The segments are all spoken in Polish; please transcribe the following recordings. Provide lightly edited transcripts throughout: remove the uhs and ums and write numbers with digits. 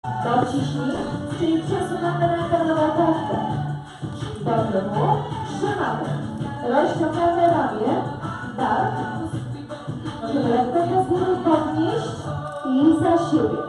Dociśnij, czyli przesuwamy rękę na łatawkę. Do tyłu, trzymamy. Rozciągamy ramię, tak. Możemy lekko do góry podnieść i za siebie.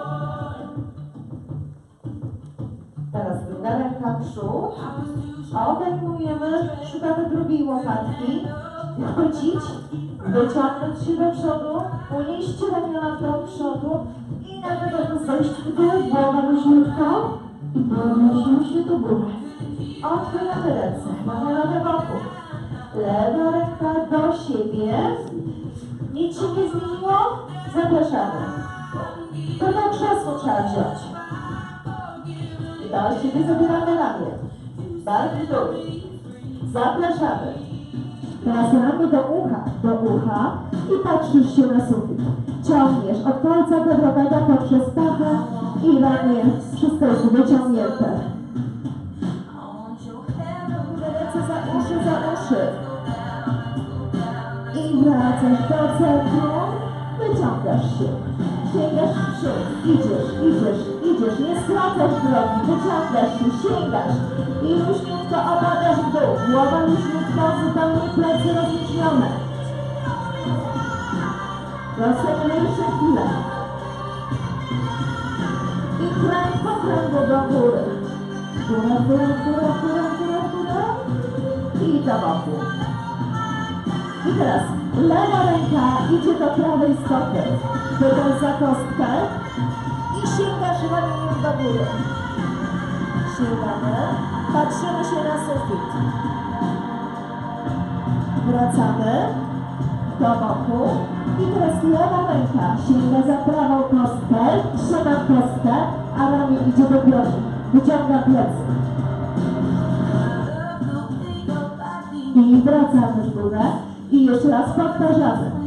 Teraz druga ręka w przód. Obejmujemy, szukamy drugiej łopatki. Chwycić, wyciągnąć się do przodu, unieść ramiona do przodu i nawet zejść w dół, głowa luźniutko i podnosimy się do góry. Odchylamy ręce, mamy nogę boku. Lewa ręka do siebie. Nic się nie zmieniło? Zapraszamy. Tylko krzesło trzeba wziąć. I do siebie zabieramy ramię. Bark w dół. Zapraszamy. Teraz ramię do ucha i patrzysz się na sufit. Ciągniesz od palca biodrowego poprzez pachę i ramię. Wszystko jest wyciągnięte. Ręce za uszy. I wracasz do centrum. Wyciągasz się. Sięgasz w przód. Idziesz. Nie skracasz drogi. Wyciągasz się, sięgasz. I luźniutko opadasz w dół. Głowa luźniutko, zupełnie plecy rozluźnione. Rozciągamy jeszcze chwilę. I kręg po kręgu do góry. Góra. I do boku. I teraz lewa ręka idzie do prawej stopy. Wydasz za kostkę i sięgasz ramieniem do góry. Sięgamy, patrzymy się na sufit. Wracamy do boku i teraz lewa ręka sięga za prawą kostkę, trzyma kostkę, a ramię idzie do góry. Wyciąga plecy. I wracamy w górę i jeszcze raz powtarzamy.